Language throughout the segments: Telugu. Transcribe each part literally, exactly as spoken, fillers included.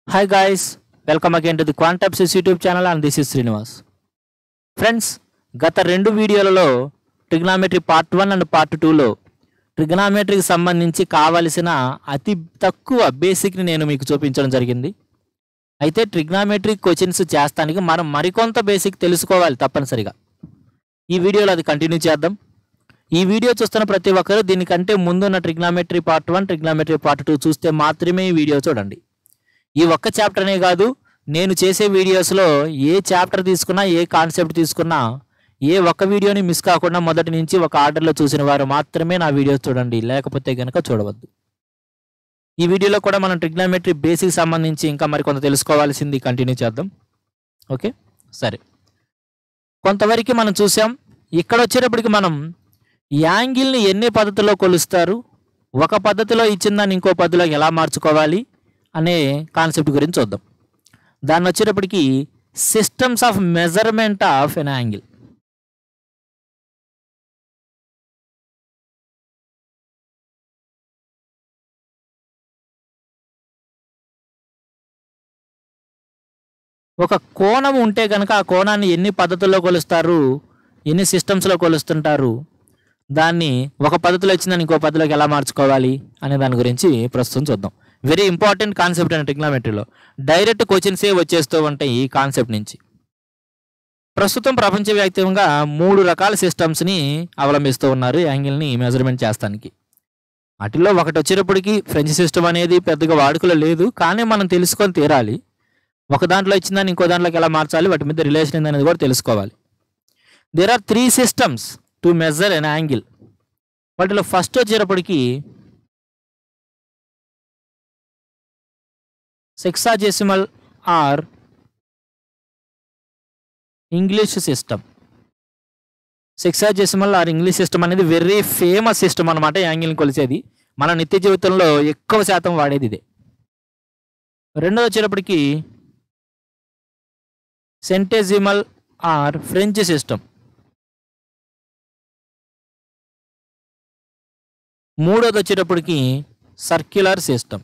Hi guys, welcome again to the Quantabsys YouTube channel and this is Srinivas. Friends, గత రెండు వీడియోలలో trigonometry part one and part టూలో ట్రిగ్నామెట్రీకి సంబంధించి కావలసిన అతి తక్కువ బేసిక్ని నేను మీకు చూపించడం జరిగింది. అయితే ట్రిగ్నామెట్రీ క్వశ్చన్స్ చేస్తానికి మనం మరికొంత బేసిక్ తెలుసుకోవాలి తప్పనిసరిగా. ఈ వీడియోలో అది కంటిన్యూ చేద్దాం. ఈ వీడియో చూస్తున్న ప్రతి ఒక్కరూ దీనికంటే ముందున్న trigonometry part one trigonometry part two చూస్తే మాత్రమే ఈ వీడియో చూడండి. ఈ ఒక్క చాప్టర్నే కాదు, నేను చేసే వీడియోస్లో ఏ చాప్టర్ తీసుకున్నా ఏ కాన్సెప్ట్ తీసుకున్నా ఏ ఒక్క వీడియోని మిస్ కాకుండా మొదటి నుంచి ఒక ఆర్డర్లో చూసిన వారు మాత్రమే నా వీడియోస్ చూడండి, లేకపోతే కనుక చూడవద్దు. ఈ వీడియోలో కూడా మనం ట్రిగ్నామెట్రీ బేసిక్ సంబంధించి ఇంకా మరికొంత తెలుసుకోవాల్సింది కంటిన్యూ చేద్దాం. ఓకే, సరే. కొంతవరకు మనం చూసాం. ఇక్కడ వచ్చేటప్పటికి మనం యాంగిల్ని ఎన్ని పద్ధతుల్లో కొలుస్తారు, ఒక పద్ధతిలో ఇచ్చిన దాన్ని ఇంకో పద్ధతిలో ఎలా మార్చుకోవాలి అనే కాన్సెప్ట్ గురించి చూద్దాం. దాన్ని వచ్చేటప్పటికి systems of measurement of an angle. ఒక కోణం ఉంటే కనుక ఆ కోణాన్ని ఎన్ని పద్ధతుల్లో కొలుస్తారు, ఎన్ని సిస్టమ్స్లో కొలుస్తుంటారు, దాన్ని ఒక పద్ధతిలో ఇచ్చిందని ఇంకో పద్ధతిలోకి ఎలా మార్చుకోవాలి అనే దాని గురించి ప్రస్తుతం చూద్దాం. వెరీ ఇంపార్టెంట్ కాన్సెప్ట్ అండి ట్రిగ్నామెట్రీలో. డైరెక్ట్ క్వశ్చన్సే వచ్చేస్తూ ఉంటాయి ఈ కాన్సెప్ట్ నుంచి. ప్రస్తుతం ప్రపంచవ్యాప్తంగా మూడు రకాల సిస్టమ్స్ని అవలంబిస్తూ ఉన్నారు యాంగిల్ని మెజర్మెంట్ చేస్తానికి. వాటిల్లో ఒకటి వచ్చేటప్పటికి ఫ్రెంచ్ సిస్టమ్ అనేది పెద్దగా వాడుకలో లేదు, కానీ మనం తెలుసుకొని తీరాలి. ఒక దాంట్లో ఇచ్చిందని ఇంకో దాంట్లోకి ఎలా మార్చాలి, వాటి మీద రిలేషన్ ఏందనేది కూడా తెలుసుకోవాలి. There are three systems to measure an angle. వాటిలో ఫస్ట్ వచ్చేటప్పటికి sexagesimal or English system. Sexagesimal or English system అనేది వెరీ ఫేమస్ సిస్టమ్ అనమాట యాంగిల్ని కొలిచేది. మన నిత్య జీవితంలో ఎక్కువ శాతం వాడేది ఇదే. రెండోది వచ్చేటప్పటికి సెంటెసిమల్ ఆర్ ఫ్రెంచ్ సిస్టమ్. మూడోది వచ్చేటప్పటికి సర్క్యులర్ సిస్టమ్.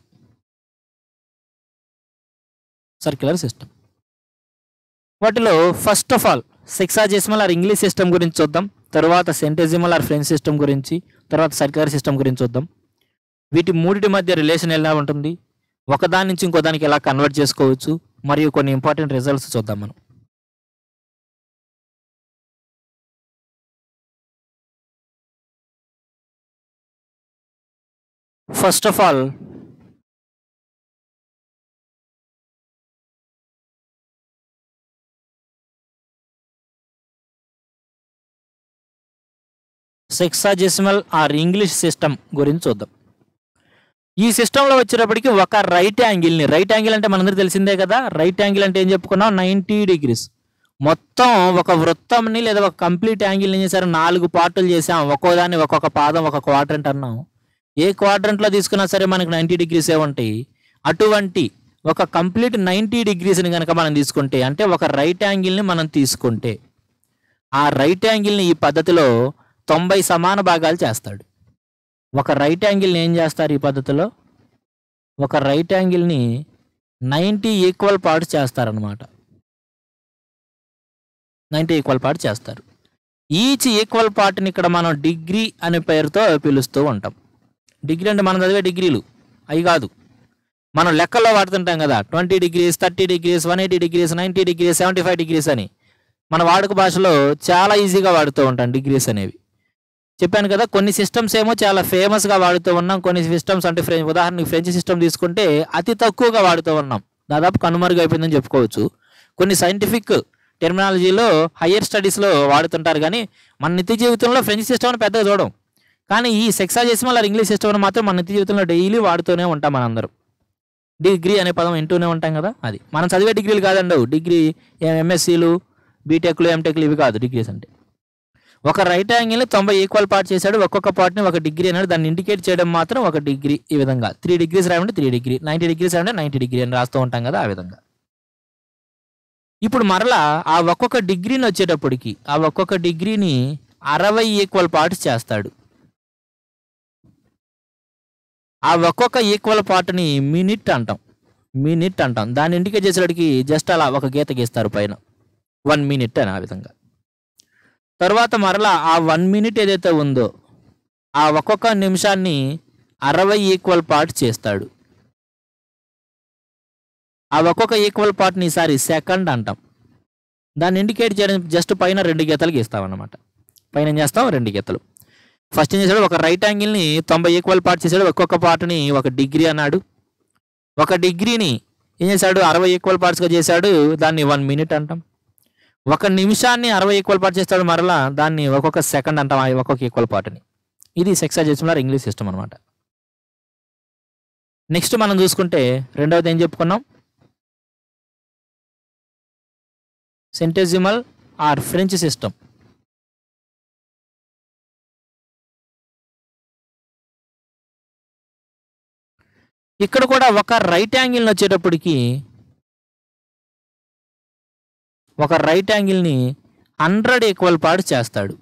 సర్క్యులర్ సిస్టమ్ వాటిలో first of all sexagesimal or English system గురించి చూద్దాం, తర్వాత సెంటెసిమల్ ఆర్ ఫ్రెంచ్ సిస్టమ్ గురించి, తర్వాత సర్క్యులర్ సిస్టమ్ గురించి చూద్దాం. వీటి మూడిటి మధ్య రిలేషన్ ఎలా ఉంటుంది, ఒకదాని నుంచి ఇంకో దానికి ఎలా కన్వర్ట్ చేసుకోవచ్చు, మరియు కొన్ని ఇంపార్టెంట్ రిజల్ట్స్ చూద్దాం మనం. First of all sexagesimal or English system గురించి చూద్దాం. ఈ సిస్టంలో వచ్చేటప్పటికి ఒక రైట్ యాంగిల్ని, రైట్ యాంగిల్ అంటే మనందరికీ తెలిసిందే కదా, రైట్ యాంగిల్ అంటే ఏం చెప్పుకున్నాం, నైంటీ డిగ్రీస్. మొత్తం ఒక వృత్తంని లేదా ఒక కంప్లీట్ యాంగిల్ని ఏం చేశారు, నాలుగు పార్టులు చేసాం. ఒక్కోదాన్ని ఒక్కొక్క పాదం ఒక క్వాడ్రంట్ అన్నాం. ఏ క్వాడ్రంట్లో తీసుకున్నా సరే మనకి నైంటీ డిగ్రీసే ఉంటాయి. అటువంటి ఒక కంప్లీట్ నైంటీ డిగ్రీస్ని కనుక మనం తీసుకుంటే, అంటే ఒక రైట్ యాంగిల్ని మనం తీసుకుంటే, ఆ రైట్ యాంగిల్ని ఈ పద్ధతిలో తొంభై సమాన భాగాలు చేస్తాడు. ఒక రైట్ యాంగిల్ని ఏం చేస్తారు ఈ పద్ధతిలో, ఒక రైట్ యాంగిల్ని నైంటీ ఈక్వల్ పార్ట్స్ చేస్తారనమాట. నైంటీ ఈక్వల్ పార్ట్స్ చేస్తారు. ఈచ్ ఈక్వల్ పార్ట్ని ఇక్కడ మనం డిగ్రీ అనే పేరుతో పిలుస్తూ ఉంటాం. డిగ్రీ అంటే మనం చదివే డిగ్రీలు అవి కాదు, మనం లెక్కల్లో వాడుతుంటాం కదా, twenty degrees, thirty degrees, one eighty degrees, ninety degrees, seventy five degrees అని మన వాడుక భాషలో చాలా ఈజీగా వాడుతూ ఉంటాం డిగ్రీస్ అనేవి. చెప్పాను కదా, కొన్ని సిస్టమ్స్ ఏమో చాలా ఫేమస్గా వాడుతూ ఉన్నాం, కొన్ని సిస్టమ్స్ అంటే ఫ్రెంచ్, ఉదాహరణకి ఫ్రెంచ్ సిస్టమ్ తీసుకుంటే అతి తక్కువగా వాడుతూ ఉన్నాం, దాదాపు కనుమరుగు అయిపోయిందని చెప్పుకోవచ్చు. కొన్ని సైంటిఫిక్ టెర్మినాలజీలో హయ్యర్ స్టడీస్లో వాడుతుంటారు, కానీ మన నిత్య జీవితంలో ఫ్రెంచ్ సిస్టమ్ని పెద్దగా చూడం. కానీ ఈ సెక్సాజెసిమల్ ఆర్ ఇంగ్లీష్ సిస్టమ్ని మాత్రం మన నిత్య జీవితంలో డైలీ వాడుతూనే ఉంటాం మనందరం. డిగ్రీ అనే పదం వింటూనే ఉంటాం కదా, అది మనం చదివే డిగ్రీలు కాదండి. డిగ్రీ ఎంఎస్సీలు, బీటెక్లు, ఎంటెక్లు ఇవి కాదు డిగ్రీస్ అంటే. ఒక రైట్ యాంగిల్ని తొంభై ఈక్వల్ పార్ట్ చేశాడు, ఒక్కొక్క పార్ట్ని ఒక డిగ్రీ అన్నాడు, దాన్ని ఇండికేట్ చేయడం మాత్రం ఒక డిగ్రీ. ఈ విధంగా త్రీ డిగ్రీస్ రాయండి త్రీ డిగ్రీ, నైంటీ డిగ్రీస్ రాయండి నైంటీ డిగ్రీ అని రాస్తూ ఉంటాం కదా, ఆ విధంగా. ఇప్పుడు మరలా ఆ ఒక్కొక్క డిగ్రీని వచ్చేటప్పటికి ఆ ఒక్కొక్క డిగ్రీని అరవై ఈక్వల్ పార్ట్స్ చేస్తాడు. ఆ ఒక్కొక్క ఈక్వల్ పార్ట్ని మినిట్ అంటాం. మినిట్ అంటాం. దాన్ని ఇండికేట్ చేసేటికి జస్ట్ అలా ఒక గీత గీస్తారు పైన, వన్ మినిట్ అని ఆ విధంగా. తర్వాత మరలా ఆ వన్ మినిట్ ఏదైతే ఉందో ఆ ఒక్కొక్క నిమిషాన్ని అరవై ఈక్వల్ పార్ట్ చేస్తాడు. ఆ ఒక్కొక్క ఈక్వల్ పార్ట్ని ఈసారి సెకండ్ అంటాం. దాన్ని ఇండికేట్ చేయడం జస్ట్ పైన రెండు గీతలు గీస్తాం అన్నమాట. పైన ఏం చేస్తాం, రెండు గీతలు. ఫస్ట్ ఏం చేశాడు, ఒక రైట్ యాంగిల్ని తొంభై ఈక్వల్ పార్ట్ చేశాడు. ఒక్కొక్క పార్ట్ని ఒక డిగ్రీ అన్నాడు. ఒక డిగ్రీని ఏం చేశాడు, అరవై ఈక్వల్ పార్ట్స్గా చేశాడు. దాన్ని వన్ మినిట్ అంటాం. ఒక నిమిషాన్ని అరవై ఈక్వల్ పార్ట్ చేస్తాడు, మరలా దాన్ని ఒక్కొక్క సెకండ్ అంటాం ఆ ఒక్కొక్క ఈక్వల్ పార్ట్ని. ఇది సెక్సాజెసిమల్ ఇంగ్లీష్ సిస్టమ్ అనమాట. నెక్స్ట్ మనం చూసుకుంటే రెండవది ఏం చెప్పుకున్నాం, సెంటెసిమల్ ఆర్ ఫ్రెంచ్ సిస్టమ్. ఇక్కడ కూడా ఒక రైట్ యాంగిల్ని వచ్చేటప్పటికి ఒక రైట్ యాంగిల్ని హండ్రెడ్ ఈక్వల్ పార్ట్స్ చేస్తాడు.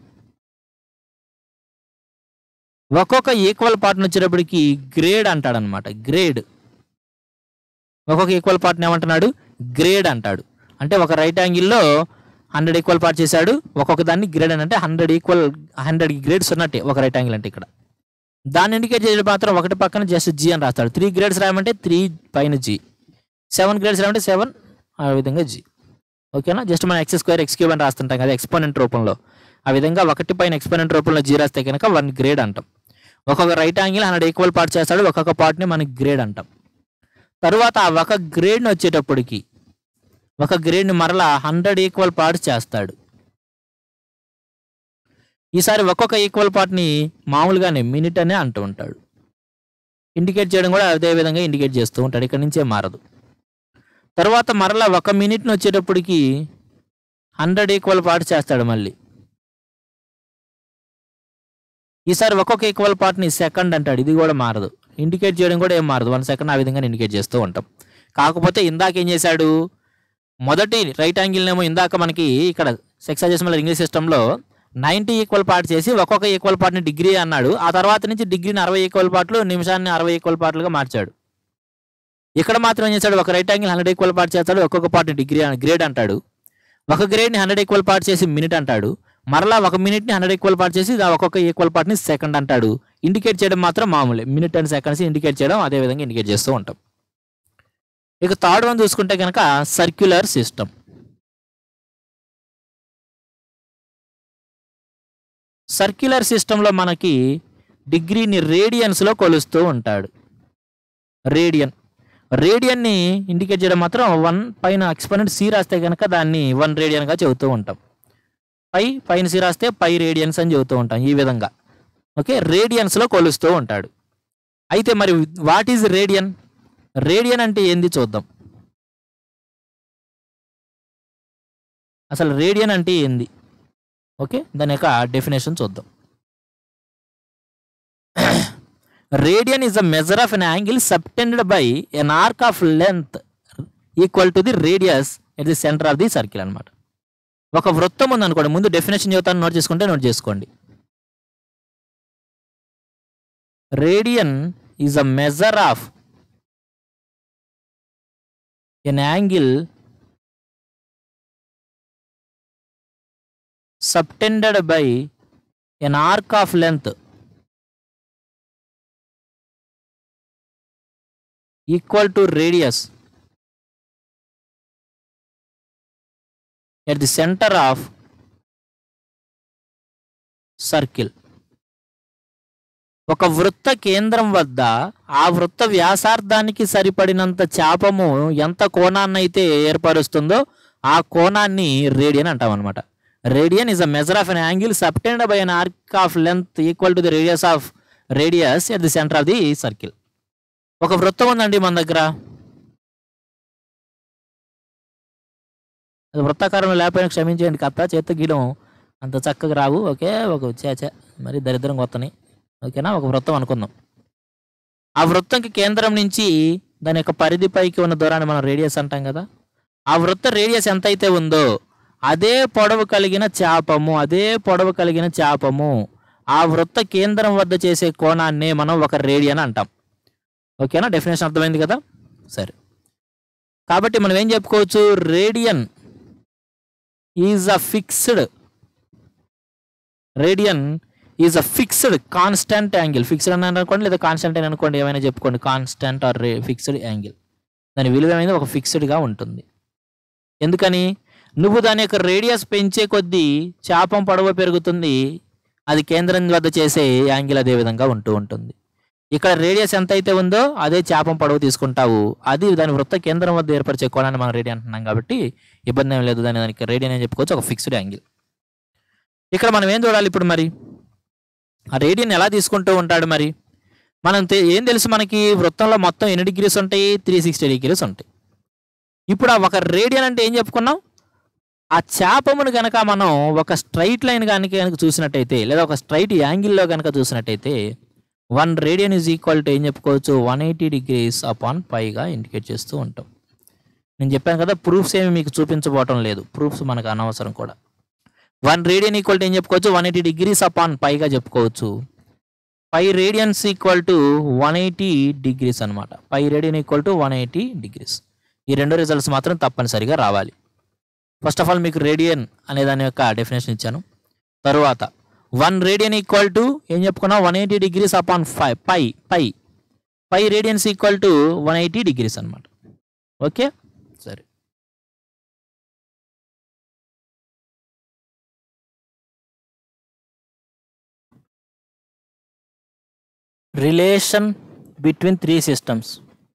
ఒక్కొక్క ఈక్వల్ పార్ట్ని వచ్చేటప్పటికి గ్రేడ్ అంటాడనమాట. గ్రేడ్ ఒక్కొక్క ఈక్వల్ పార్ట్ని ఏమంటున్నాడు, గ్రేడ్ అంటాడు. అంటే ఒక రైట్ యాంగిల్లో హండ్రెడ్ ఈక్వల్ పార్ట్ చేశాడు, ఒక్కొక్క దాన్ని గ్రేడ్ అని అంటే హండ్రెడ్ ఈక్వల్ హండ్రెడ్ గ్రేడ్స్ ఉన్నట్టే ఒక రైట్ యాంగిల్ అంటే. ఇక్కడ దాన్ని ఇండికేట్ చేసే మాత్రం ఒకటి పక్కన జస్ట్ జీ అని రాస్తాడు. త్రీ గ్రేడ్స్ రాయమంటే త్రీ పైన జీ, సెవెన్ గ్రేడ్స్ రాయమంటే సెవెన్ ఆ విధంగా జీ. ఓకేనా, జస్ట్ మనం ఎక్స్ స్క్వేర్ ఎక్స్ క్యూబ్ అని రాస్తుంటాం కదా ఎక్స్పోనెంట్ రూపంలో. ఆ విధంగా ఒకటి పైన ఎక్స్పోనెంట్ రూపంలో జీ రాస్తే కనుక వన్ గ్రేడ్ అంటాం. ఒక్కొక్క right angle hundred equal part చేస్తాడు, ఒక్కొక్క పార్ట్ని మనకి గ్రేడ్ అంటాం. తరువాత ఆ ఒక గ్రేడ్ని వచ్చేటప్పటికి ఒక గ్రేడ్ని మరలా హండ్రెడ్ ఈక్వల్ పార్ట్స్ చేస్తాడు. ఈసారి ఒక్కొక్క ఈక్వల్ పార్ట్ని మామూలుగానే మినిట్ అనే అంటూ ఉంటాడు. ఇండికేట్ చేయడం కూడా అదే విధంగా ఇండికేట్ చేస్తూ ఉంటాడు, ఇక్కడ నుంచే మారదు. తర్వాత మరలా ఒక మినిట్ని వచ్చేటప్పటికి హండ్రెడ్ ఈక్వల్ పార్ట్స్ చేస్తాడు మళ్ళీ. ఈసారి ఒక్కొక్క ఈక్వల్ పార్ట్ని సెకండ్ అంటాడు, ఇది కూడా మారదు. ఇండికేట్ చేయడం కూడా ఏం మారదు, వన్ సెకండ్ ఆ విధంగా ఇండికేట్ చేస్తూ ఉంటాం. కాకపోతే ఇందాక ఏం చేశాడు, మొదటి రైట్ యాంగిల్ ఏమో ఇందాక మనకి ఇక్కడ సెక్సాజెసిమల్ ఇంగ్లీష్ సిస్టంలో నైంటీ ఈక్వల్ పార్ట్ చేసి ఒక్కొక్క ఈక్వల్ పార్ట్ని డిగ్రీ అన్నాడు. ఆ తర్వాత నుంచి డిగ్రీని అరవై ఈక్వల్ పార్ట్లు, నిమిషాన్ని అరవై ఈక్వల్ పార్ట్లుగా మార్చాడు. ఇక్కడ మాత్రం ఏం చేశాడు, ఒక right angle hundred equal part చేస్తాడు, ఒక్కొక్క పార్ట్ని డిగ్రీ గ్రేడ్ అంటాడు. ఒక గ్రేడ్ని హండ్రెడ్ ఈక్వల్ పార్ట్ చేసి మినిట్ అంటాడు. మరలా ఒక మినిట్ని హండ్రెడ్ ఈక్వల్ పార్ట్ చేసి ఒక్కొక్క ఈక్వల్ పార్ట్ని సెకండ్ అంటాడు. ఇండికేట్ చేయడం మాత్రం మామూలే, మినిట్ అండ్ సెకండ్స్ ఇండికేట్ చేయడం అదే విధంగా ఇండికేట్ చేస్తూ ఉంటాం. ఇక థర్డ్ వన్ చూసుకుంటే కనుక సర్క్యులర్ సిస్టమ్. సర్క్యులర్ సిస్టంలో మనకి డిగ్రీని రేడియన్స్లో కొలుస్తూ ఉంటాడు. రేడియన్ రేడియన్ని ఇండికేట్ చేయడం మాత్రం వన్ పైన ఎక్స్పోనెంట్ సి రాస్తే కనుక దాన్ని వన్ రేడియన్గా చెబుతూ ఉంటాం. పై పైన సి రాస్తే పై రేడియన్స్ అని చెబుతూ ఉంటాం ఈ విధంగా. ఓకే, రేడియన్స్లో కొలుస్తూ ఉంటాడు. అయితే మరి వాట్ ఈజ్ రేడియన్? రేడియన్ అంటే ఏంది చూద్దాం. అసలు రేడియన్ అంటే ఏంది? ఓకే, దాని యొక్క డెఫినేషన్ చూద్దాం. Radian is a measure of an angle subtended by an arc of length equal to the radius at the centre of the circle అనమాట. ఒక వృత్తం ఉంది అనుకోండి, ముందు డెఫినేషన్ చెబుతాను, నోట్ చేసుకుంటే నోట్ చేసుకోండి. Radian is a measure of an angle subtended by an arc of length equal to radius at the center of circle. ఒక వృత్త కేంద్రం వద్ద ఆ వృత్త వ్యాసార్థానికి సరిపడినంత చాపము ఎంత కోణాన్నైతే ఏర్పరుస్తుందో ఆ కోణాన్ని రేడియన్ అంటాం అనమాట. Radian is a measure of an angle subtended by an arc of length equal to the radius of radius at the center of the circle. ఒక వృత్తం ఉందండి మన దగ్గర, అది వృత్తాకారంలో లేకపోయినా క్షమించేయండి, కథ చేత గీయడం అంత చక్కగా రావు. ఓకే, ఒక చేచ మరి దరిద్రం కొత్తని. ఓకేనా, ఒక వృత్తం అనుకుందాం. ఆ వృత్తంకి కేంద్రం నుంచి దాని యొక్క పరిధి పైకి ఉన్న దూరాన్ని మనం రేడియస్ అంటాం కదా. ఆ వృత్త రేడియస్ ఎంత అయితే ఉందో అదే పొడవు కలిగిన చాపము అదే పొడవు కలిగిన చాపము ఆ వృత్త కేంద్రం వద్ద చేసే కోణాన్ని మనం ఒక రేడియన్ అంటాం. ఓకేనా, డెఫినేషన్ అర్థమైంది కదా. సరే, కాబట్టి మనం ఏం చెప్పుకోవచ్చు, radian is a fixed radian is a fixed constant angle. Fixed అని అనుకోండి లేదా కాన్స్టెంట్ అని అనుకోండి, ఏమైనా చెప్పుకోండి. కాన్స్టెంట్ ఆర్ ఫిక్స్డ్ యాంగిల్, దాని విలువ అనేది ఒక ఫిక్స్డ్గా ఉంటుంది. ఎందుకని, నువ్వు దాని యొక్క రేడియస్ పెంచే కొద్దీ చాపం పొడవు పెరుగుతుంది, అది కేంద్రం వద్ద చేసే యాంగిల్ అదే విధంగా ఉంటూ ఉంటుంది. ఇక్కడ రేడియస్ ఎంత అయితే ఉందో అదే చాపం పొడవు తీసుకుంటావు, అది దాని వృత్త కేంద్రం వద్ద ఏర్పరిచే కోణాన్ని మనం రేడియన్ అంటున్నాం కాబట్టి ఇబ్బంది ఏం లేదు. దాని దానికి రేడియన్ అని చెప్పుకోవచ్చు, ఒక ఫిక్స్డ్ యాంగిల్. ఇక్కడ మనం ఏం చూడాలి ఇప్పుడు, మరి ఆ రేడియన్ ఎలా తీసుకుంటూ ఉంటాడు? మరి మనం ఏం తెలుసు, మనకి వృత్తంలో మొత్తం ఎన్ని డిగ్రీస్ ఉంటాయి? త్రీ సిక్స్టీ డిగ్రీస్ ఉంటాయి. ఇప్పుడు ఆ ఒక రేడియన్ అంటే ఏం చెప్పుకున్నాం, ఆ చాపమును కనుక మనం ఒక స్ట్రైట్ లైన్ కనుక కనుక చూసినట్టయితే లేదా ఒక స్ట్రైట్ యాంగిల్లో కనుక చూసినట్టయితే one radian is equal to ఏం చెప్పుకోవచ్చు, వన్ ఎయిటీ డిగ్రీస్ అపాన్ పైగా ఇండికేట్ చేస్తూ ఉంటాం. నేను చెప్పాను కదా, ప్రూఫ్స్ ఏమి మీకు చూపించబోవటం లేదు, ప్రూఫ్స్ మనకు అనవసరం కూడా. వన్ రేడియన్ ఈక్వల్ టు ఏం చెప్పుకోవచ్చు, వన్ ఎయిటీ డిగ్రీస్ అపాన్ పైగా చెప్పుకోవచ్చు. Pi radians equal to one eighty degrees అనమాట. Pi radian equal to one eighty degrees. ఈ రెండు రిజల్ట్స్ మాత్రం తప్పనిసరిగా రావాలి. ఫస్ట్ ఆఫ్ ఆల్ మీకు రేడియన్ అనే దాని యొక్క డెఫినేషన్ ఇచ్చాను. తరువాత వన్ రేడియన్ ఈక్వల్ టు ఏం చెప్పుకున్నా, one eighty degrees upon five pi pi pi radians equal to one eighty degrees అనమాట. ఓకే, సరే. Relation between three systems.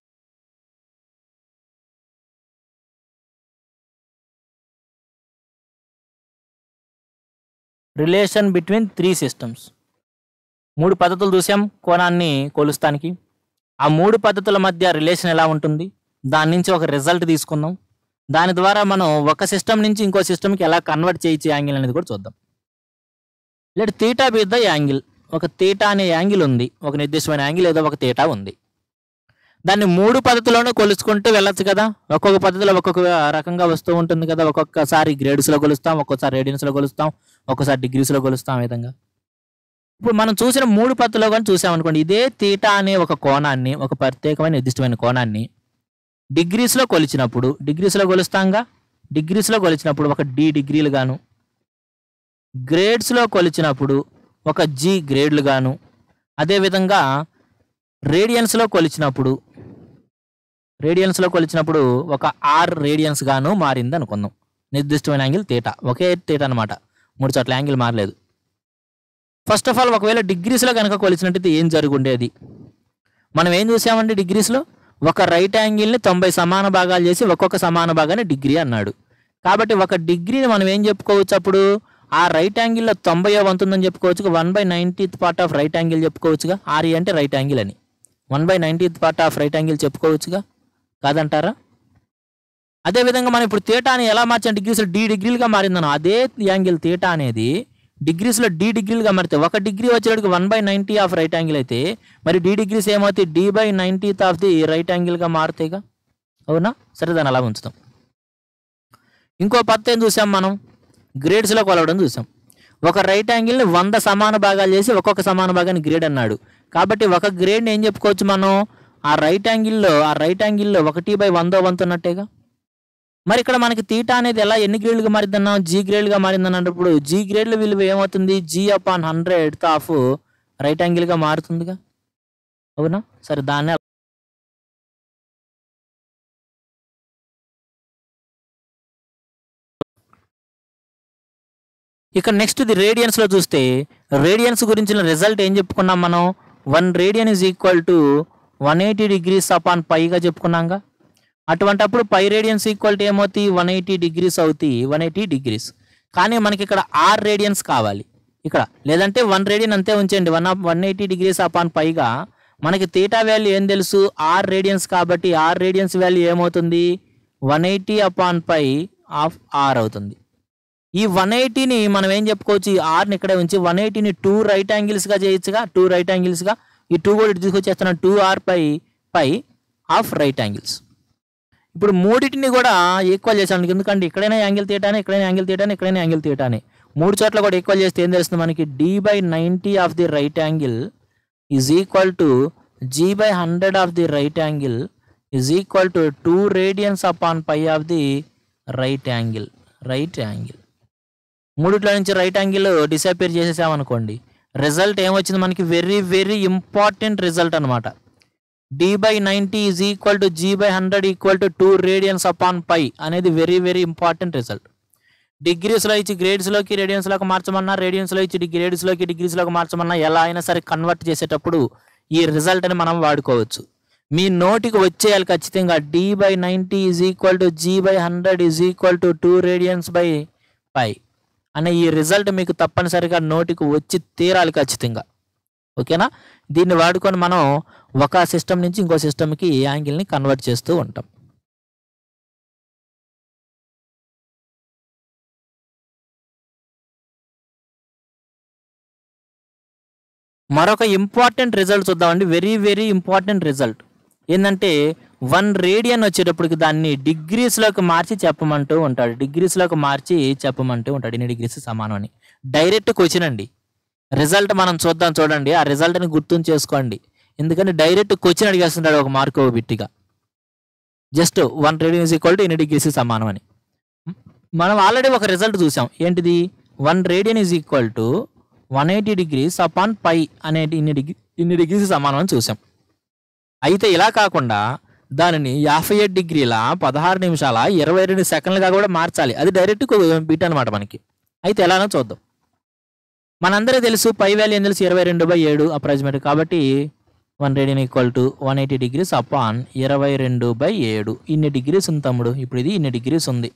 Relation between three systems. మూడు పద్ధతులు చూసాం కోణాన్ని కొలుస్తానికి. ఆ మూడు పద్ధతుల మధ్య రిలేషన్ ఎలా ఉంటుంది, దాని నుంచి ఒక రిజల్ట్ తీసుకుందాం. దాని ద్వారా మనం ఒక సిస్టమ్ నుంచి ఇంకో సిస్టమ్కి ఎలా కన్వర్ట్ చేయొచ్చు యాంగిల్ అనేది కూడా చూద్దాం. Let theta be the angle. ఒక థీటా అనే యాంగిల్ ఉంది, ఒక నిర్దిష్టమైన యాంగిల్ ఏదో ఒక థీటా ఉంది. దాన్ని మూడు పద్ధతుల్లోనూ కొలుచుకుంటూ వెళ్ళొచ్చు కదా. ఒక్కొక్క పద్ధతిలో ఒక్కొక్క రకంగా వస్తూ ఉంటుంది కదా. ఒక్కొక్కసారి గ్రేడ్స్లో కొలుస్తాం, ఒక్కొక్కసారి రేడియన్స్లో కొలుస్తాం, ఒక్కోసారి డిగ్రీస్లో కొలుస్తాం. ఆ విధంగా ఇప్పుడు మనం చూసిన మూడు పద్ధతిలో కానీ చూసామనుకోండి, ఇదే థీటా అనే ఒక కోణాన్ని, ఒక ప్రత్యేకమైన నిర్దిష్టమైన కోణాన్ని డిగ్రీస్లో కొలిచినప్పుడు, డిగ్రీస్లో కొలుస్తాంగా, డిగ్రీస్లో కొలిచినప్పుడు ఒక డి డిగ్రీలు గాను, గ్రేడ్స్లో కొలిచినప్పుడు ఒక జీ గ్రేడ్లు గాను, అదేవిధంగా రేడియన్స్లో కొలిచినప్పుడు రేడియన్స్లో కొలిచినప్పుడు ఒక ఆర్ రేడియన్స్ గాను మారింది అనుకుందాం. నిర్దిష్టమైన యాంగిల్ థీటా, ఒకే థీటా అనమాట, మూడు చోట్ల యాంగిల్ మారలేదు. ఫస్ట్ ఆఫ్ ఆల్ ఒకవేళ డిగ్రీస్లో కనుక కొలిచినట్టయితే ఏం జరుగుండేది? మనం ఏం చూసామండి, డిగ్రీస్లో ఒక రైట్ యాంగిల్ని తొంభై సమాన భాగాలు చేసి ఒక్కొక్క సమాన భాగాన్ని డిగ్రీ అన్నాడు. కాబట్టి ఒక డిగ్రీని మనం ఏం చెప్పుకోవచ్చు, అప్పుడు ఆ రైట్ యాంగిల్లో తొంభై వంతు ఉందని చెప్పుకోవచ్చు. One by ninetieth part of right angle చెప్పుకోవచ్చుగా. ఆర్ఈ అంటే రైట్ యాంగిల్ అని, one by ninetieth part of right angle చెప్పుకోవచ్చుగా, కాదంటారా? అదేవిధంగా మనం ఇప్పుడు థీటా అని ఎలా మార్చాం, డిగ్రీస్లో డి డిగ్రీలుగా మారిందను. అదే యాంగిల్ థీటా అనేది డిగ్రీస్లో డి డిగ్రీలుగా మారితే ఒక డిగ్రీ వచ్చేటికి one by ninety of right angle అయితే మరి డి డిగ్రీస్ ఏమవుతాయి, D by ninetieth of the right యాంగిల్గా మారుతాయిగా, అవునా? సరే, దాన్ని అలా ఉంచుతాం. ఇంకో పద్ధతి ఏం చూసాం మనం, గ్రేడ్స్లో కొలవడం చూసాం. ఒక రైట్ యాంగిల్ని వంద సమాన భాగాలు చేసి ఒక్కొక్క సమాన భాగాన్ని గ్రేడ్ అన్నాడు. కాబట్టి ఒక గ్రేడ్ని ఏం చెప్పుకోవచ్చు మనం, ఆ రైట్ యాంగిల్లో ఆ రైట్ యాంగిల్లో ఒకటి బై వందో వంతు ఉన్నట్టేగా. మరి ఇక్కడ మనకి థీటా అనేది ఎలా ఎన్ని గ్రేడ్లుగా మారిందన్నాం, జీ గ్రేడ్గా మారిందన్నప్పుడు జీ గ్రేడ్ల విలువ ఏమవుతుంది, G upon hundred of right యాంగిల్గా మారుతుందిగా, అవునా? సరే, దాన్ని ఇక్కడ నెక్స్ట్ ది రేడియన్స్లో చూస్తే, రేడియన్స్ గురించిన రిజల్ట్ ఏం చెప్పుకున్నాం మనం, one radian is equal to one eighty degrees upon పైగా చెప్పుకున్నాంగా. అటువంటి అప్పుడు పై రేడియన్స్ ఈక్వల్ టు ఏమవుతాయి, వన్ ఎయిటీ డిగ్రీస్ అవుతాయి, వన్ ఎయిటీ డిగ్రీస్. కానీ మనకి ఇక్కడ ఆర్ రేడియన్స్ కావాలి ఇక్కడ, లేదంటే వన్ రేడియన్ అంతే ఉంచండి. One one eighty degrees upon పైగా మనకి థీటా వాల్యూ ఏం తెలుసు, ఆర్ రేడియన్స్. కాబట్టి ఆర్ రేడియన్స్ వాల్యూ ఏమవుతుంది, one eighty upon pi of R అవుతుంది. ఈ వన్ ఎయిటీని మనం ఏం చెప్పుకోవచ్చు, ఈ ఆర్ని ఇక్కడే ఉంచి వన్ ఎయిటీని టూ రైట్ యాంగిల్స్గా చేయొచ్చుగా, టూ రైట్ యాంగిల్స్గా. ఈ టూ కూడా ఇటు తీసుకొచ్చేస్తున్నాం, two R pi pi of right angles. ఇప్పుడు మూడింటిని కూడా ఈక్వల్ చేసాను, ఎందుకంటే ఇక్కడైనా యాంగిల్ తీయటానే, ఇక్కడైనా యాంగిల్ తీయటానే, ఇక్కడైనా యాంగిల్ తీయటానే. మూడు చోట్ల కూడా ఈక్వల్ చేస్తే ఏం తెలుస్తుంది మనకి, D by ninety of the right angle is equal to G by hundred of the right angle is equal to two radians upon pi of the right angle. Right angle మూడిట్లో నుంచి రైట్ యాంగిల్ డిసపేర్ చేసేసామనుకోండి, రిజల్ట్ ఏమొచ్చింది మనకి? వెరీ వెరీ ఇంపార్టెంట్ రిజల్ట్ అనమాట. D by ninety is equal to G by hundred equal to two radians upon pi అనేది వెరీ వెరీ ఇంపార్టెంట్ రిజల్ట్. డిగ్రీస్లో ఇచ్చి గ్రేడ్స్లోకి రేడియన్స్లోకి మార్చమన్నా, రేడియన్స్లో ఇచ్చి గ్రేడ్స్లోకి డిగ్రీస్లోకి మార్చమన్నా, ఎలా అయినా సరే కన్వర్ట్ చేసేటప్పుడు ఈ రిజల్ట్ అని మనం వాడుకోవచ్చు. మీ నోటికి వచ్చేయాలి ఖచ్చితంగా. D by ninety is equal to G by hundred is equal to two radians by pi అనే ఈ రిజల్ట్ మీకు తప్పనిసరిగా నోటికి వచ్చి తీరాలి ఖచ్చితంగా. ఓకేనా? దీన్ని వాడుకొని మనం ఒక సిస్టమ్ నుంచి ఇంకో సిస్టమ్కి యాంగిల్ని కన్వర్ట్ చేస్తూ ఉంటాం. మరొక ఇంపార్టెంట్ రిజల్ట్ చూద్దామండి. వెరీ వెరీ ఇంపార్టెంట్ రిజల్ట్ ఏంటంటే, వన్ రేడియన్ వచ్చేటప్పటికి దాన్ని డిగ్రీస్లోకి మార్చి చెప్పమంటూ ఉంటాడు. డిగ్రీస్లోకి మార్చి చెప్పమంటూ ఉంటాడు ఇన్ని డిగ్రీస్ సమానం అని. డైరెక్ట్ క్వశ్చన్ అండి. రిజల్ట్ మనం చూద్దాం, చూడండి. ఆ రిజల్ట్ని గుర్తు చేసుకోండి, ఎందుకంటే డైరెక్ట్ క్వశ్చన్ అడిగేస్తున్నాడు ఒక మార్క్ బిట్టిగా. Just one radian is equal to ఇన్ని డిగ్రీస్ సమానం అని. మనం ఆల్రెడీ ఒక రిజల్ట్ చూసాం. ఏంటిది? One radian is equal to one eighty degrees upon pi అనేది ఇన్ని డిగ్రీ ఇన్ని డిగ్రీస్ సమానం అని చూసాం. అయితే ఇలా కాకుండా దానిని యాభై ఏడు డిగ్రీల పదహారు నిమిషాల ఇరవై రెండు సెకండ్లుగా కూడా మార్చాలి. అది డైరెక్ట్ బిట్ అనమాట మనకి. అయితే ఎలానో చూద్దాం. మనందరూ తెలుసు పై వాల్యూ ఏం తెలుసు? ఇరవై రెండు బై ఏడు అప్రాక్సిమేట్. కాబట్టి one radian equal to one eighty degrees upon ఇరవై రెండు బై ఏడు. ఇన్ని డిగ్రీస్ ఉంది తమ్ముడు. ఇప్పుడు ఇది ఇన్ని డిగ్రీస్ ఉంది.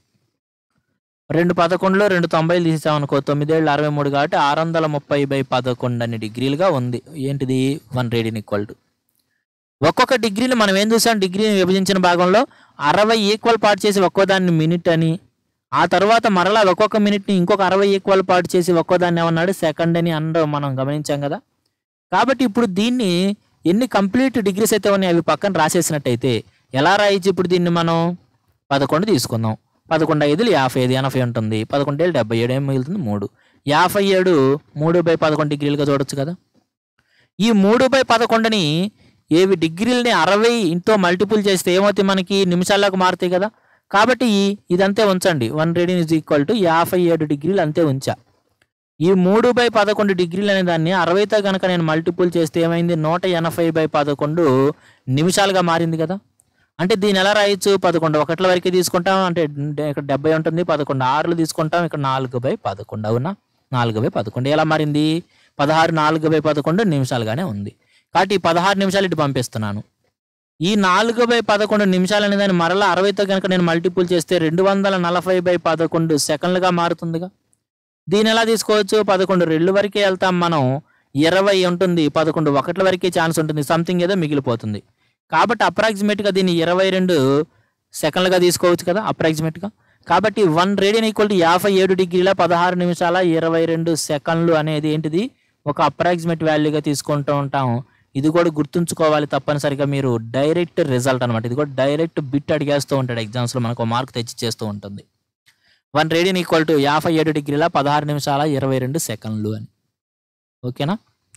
రెండు పదకొండులో రెండు తొంభైలు తీసామనుకో, తొమ్మిదేళ్ళు అరవై మూడు కాబట్టి ఆరు వందల ముప్పై బై పదకొండు అన్ని డిగ్రీలుగా ఉంది. ఏంటిది? One radian equal to. ఒక్కొక్క డిగ్రీని మనం ఏం చూసాం? డిగ్రీని విభజించిన భాగంలో అరవై ఈక్వల్ పార్ట్ చేసి ఒక్కో దాన్ని మినిట్ అని, ఆ తర్వాత మరలా ఒక్కొక్క మినిట్ని ఇంకొక అరవై ఈక్వల్ పార్ట్ చేసి ఒక్కో దాన్ని ఏమన్నాడు? సెకండ్ అని అందరూ మనం గమనించాం కదా. కాబట్టి ఇప్పుడు దీన్ని ఎన్ని కంప్లీట్ డిగ్రీస్ అయితే ఉన్నాయి అవి పక్కన రాసేసినట్టయితే ఎలా రాయొచ్చు? ఇప్పుడు దీన్ని మనం పదకొండు తీసుకుందాం. పదకొండు ఐదులు యాభై ఐదు, ఎనభై ఉంటుంది. పదకొండు ఏళ్ళు డెబ్బై ఏడు, ఏం మిగులుతుంది? మూడు. యాభై ఏడు మూడు బై పదకొండు డిగ్రీలుగా చూడొచ్చు కదా. ఈ మూడు బై పదకొండుని ఏవి డిగ్రీలని అరవై ఇంతో మల్టిపుల్ చేస్తే ఏమవుతాయి? మనకి నిమిషాల్లోకి మారుతాయి కదా. కాబట్టి ఇదంతే ఉంచండి. One radian is equal to యాభై ఏడు డిగ్రీలు అంతే ఉంచా. ఈ మూడు బై పదకొండు డిగ్రీలు అనే దాన్ని అరవైతో కనుక నేను మల్టిపుల్ చేస్తే ఏమైంది? నూట ఎనభై బై పదకొండు నిమిషాలుగా మారింది కదా. అంటే దీన్ని ఎలా రాయొచ్చు? పదకొండు ఒకట్ల వరకు తీసుకుంటాం, అంటే ఇక్కడ డెబ్బై ఉంటుంది. పదకొండు ఆరులు తీసుకుంటాం, ఇక్కడ నాలుగు బై పదకొండు. అవునా? నాలుగు బై పదకొండు ఎలా మారింది? పదహారు నాలుగు బై పదకొండు నిమిషాలుగానే ఉంది. కాబట్టి ఈ పదహారు నిమిషాలు ఇటు పంపిస్తున్నాను. ఈ నాలుగు బై పదకొండు నిమిషాలు అనే దాన్ని మరలా అరవైతో కనుక నేను మల్టిపుల్ చేస్తే రెండు వందల నలభై బై పదకొండు సెకండ్లుగా మారుతుందిగా. దీని ఎలా తీసుకోవచ్చు? పదకొండు రెండు వరకే వెళ్తాం మనం, ఇరవై ఉంటుంది, పదకొండు ఒకట్ల వరకే ఛాన్స్ ఉంటుంది, సంథింగ్ ఏదో మిగిలిపోతుంది. కాబట్టి అప్రాక్సిమేట్గా దీన్ని ఇరవై రెండు సెకండ్లుగా తీసుకోవచ్చు కదా అప్రాక్సిమేట్గా. కాబట్టి వన్ రేడియన్ ఈక్వల్ టు యాభై ఏడు డిగ్రీల పదహారు నిమిషాల ఇరవై రెండు సెకండ్లు అనేది ఏంటిది? ఒక అప్రాక్సిమేట్ వాల్యూగా తీసుకుంటూ ఉంటాం. ఇది కూడా గుర్తుంచుకోవాలి తప్పనిసరిగా మీరు. డైరెక్ట్ రిజల్ట్ అనమాట. ఇది కూడా డైరెక్ట్ బిట్ అడిగేస్తూ ఉంటాడు ఎగ్జామ్స్లో, మనకు మార్క్ తెచ్చి చేస్తూ ఉంటుంది. వన్ రేడియన్ ఈక్వల్ టు యాభై ఏడు డిగ్రీల పదహారు నిమిషాల ఇరవై రెండు సెకండ్లు అని. ఓకేనా?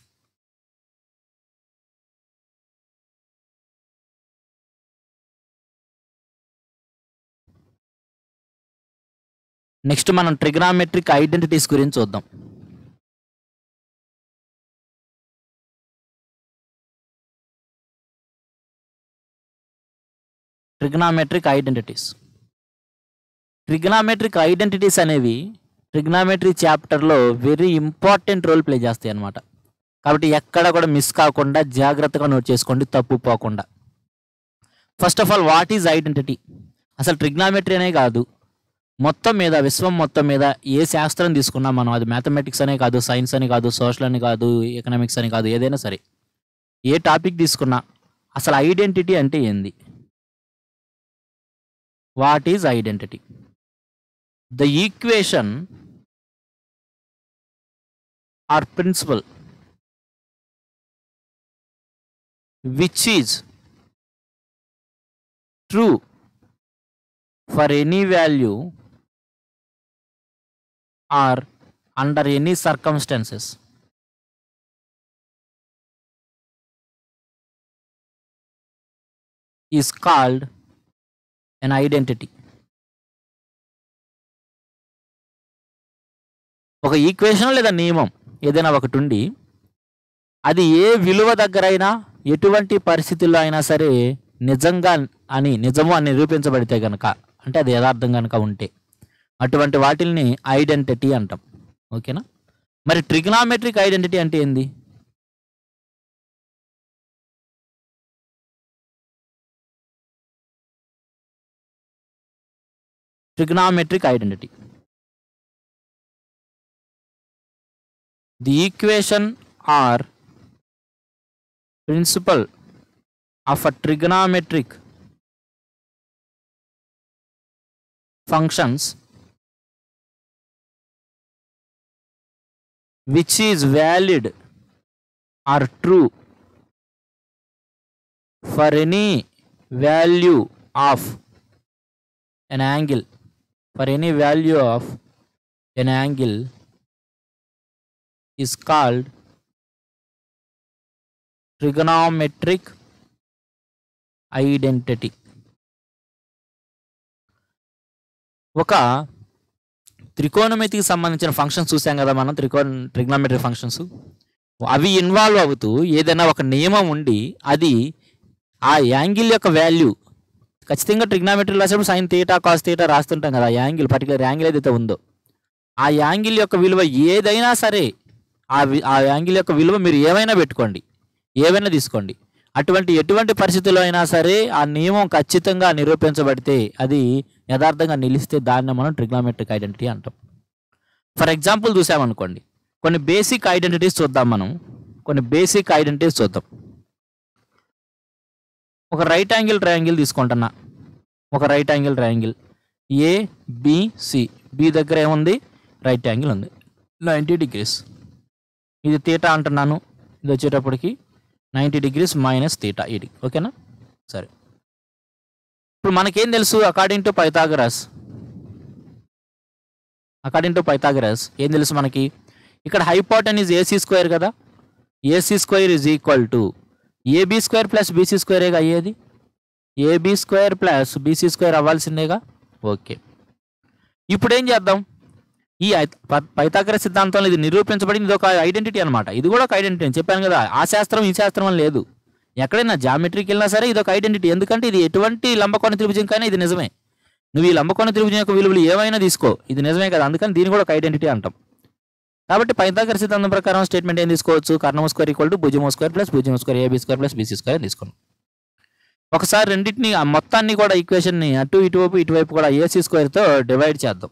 నెక్స్ట్ మనం ట్రిగ్నామెట్రిక్ ఐడెంటిటీస్ గురించి చూద్దాం. ట్రిగ్నామెట్రిక్ ఐడెంటిటీస్ ట్రిగ్నామెట్రిక్ ఐడెంటిటీస్ అనేవి ట్రిగ్నామెట్రీ చాప్టర్లో వెరీ ఇంపార్టెంట్ రోల్ ప్లే చేస్తాయి అన్నమాట. కాబట్టి ఎక్కడ కూడా మిస్ కాకుండా జాగ్రత్తగా నోట్ చేసుకోండి, తప్పు పోకుండా. First of all, what is identity? అసలు ట్రిగ్నామెట్రీ అనే కాదు, మొత్తం మీద విశ్వం మొత్తం మీద ఏ శాస్త్రం తీసుకున్నా మనం, అది మ్యాథమెటిక్స్ అనే కాదు, సైన్స్ అని కాదు, సోషల్ అని కాదు, ఎకనామిక్స్ అని కాదు, ఏదైనా సరే ఏ టాపిక్ తీసుకున్నా అసలు ఐడెంటిటీ అంటే ఏంది? What is identity? The equation or principle which is true for any value or under any circumstances. Is called an identity. ఒక ఈక్వేషన్ లేదా నియమం ఏదైనా ఒకటి ఉండి అది ఏ విలువ దగ్గరైనా ఎటువంటి పరిస్థితుల్లో అయినా సరే నిజంగా అని నిజము అని నిరూపించబడితే కనుక, అంటే అది యథార్థం కనుక ఉంటే అటువంటి వాటిల్ని ఐడెంటిటీ అంటాం. ఓకేనా? మరి ట్రిగ్నామెట్రిక్ ఐడెంటిటీ అంటే ఏంది? Trigonometric identity, the equation or principle of a trigonometric functions which is valid or true for any value of an angle, for any value of an angle is called trigonometric identity. ఒక త్రికోణమితికి సంబంధించిన ఫంక్షన్స్ చూసాం కదా మనం, త్రికోణ ట్రిగ్నామెట్రిక్ ఫంక్షన్స్. అవి ఇన్వాల్వ్ అవుతూ ఏదైనా ఒక నియమం ఉండి అది ఆ యాంగిల్ యొక్క వాల్యూ ఖచ్చితంగా ట్రిగ్నామెట్రీ రాసేప్పుడు సైన్ థీటా కాస్ థీటా రాస్తుంటాం కదా, ఆ యాంగిల్ పర్టికులర్ యాంగిల్ ఏదైతే ఉందో ఆ యాంగిల్ యొక్క విలువ ఏదైనా సరే ఆ ఆ యాంగిల్ యొక్క విలువ మీరు ఏమైనా పెట్టుకోండి, ఏవైనా తీసుకోండి, అటువంటి ఎటువంటి పరిస్థితుల్లో అయినా సరే ఆ నియమం ఖచ్చితంగా నిరూపించబడితే అది యథార్థంగా నిలిస్తే దాన్ని మనం ట్రిగ్నామెట్రిక్ ఐడెంటిటీ అంటాం. ఫర్ ఎగ్జాంపుల్ చూసామనుకోండి, కొన్ని బేసిక్ ఐడెంటిటీస్ చూద్దాం మనం, కొన్ని బేసిక్ ఐడెంటిటీస్ చూద్దాం. ఒక రైట్ యాంగిల్ ట్రయాంగిల్ తీసుకుంటున్నా, ఒక right angle triangle A B C, B దగ్గర ఏముంది? రైట్ యాంగిల్ ఉంది నైంటీ డిగ్రీస్. ఇది తీటా అంటున్నాను, ఇది వచ్చేటప్పటికి నైంటీ డిగ్రీస్ మైనస్ తీటా ఇది. ఓకేనా? సరే, ఇప్పుడు మనకేం తెలుసు? According to Pythagoras, according to Pythagoras ఏం తెలుసు మనకి? ఇక్కడ హైపోటెన్యూస్ ఏసీ స్క్వేర్ కదా, A C square is equal to AB square plus B C స్క్వేరేగా అయ్యేది, A B square plus BC square అవ్వాల్సిందేగా. ఓకే, ఇప్పుడు ఏం చేద్దాం? ఈ పైథాగరస్ సిద్ధాంతంలో ఇది నిరూపించబడింది, ఇది ఒక ఐడెంటిటీ అనమాట. ఇది కూడా ఒక ఐడెంటిటీ అని చెప్పాను కదా, ఆ శాస్త్రం ఈ శాస్త్రం అని లేదు. ఎక్కడైనా జామెట్రీకి వెళ్ళినా సరే ఇది ఒక ఐడెంటిటీ, ఎందుకంటే ఇది ఎటువంటి లంబకోణ త్రిభుజం కానీ ఇది నిజమే. నువ్వు ఈ లంబకోణ త్రిభుజం యొక్క విలువలు ఏమైనా తీసుకో, ఇది నిజమే కదా, అందుకని దీన్ని కూడా ఒక ఐడెంటిటీ అంటాం. కాబట్టి పైథాగరస్ సిద్ధాంతం ప్రకారం స్టేట్మెంట్ ఏం తీసుకోవచ్చు? కర్ణము స్క్వేర్ ఈక్వల్ టు భుజము స్క్వేర్ ప్లస్ భుజము square A B square plus BC square తీసుకున్నాం. ఒకసారి రెండింటిని ఆ మొత్తాన్ని కూడా ఈక్వేషన్ని అటు ఇటువైపు ఇటువైపు కూడా ఏసీ స్క్వేర్తో డివైడ్ చేద్దాం.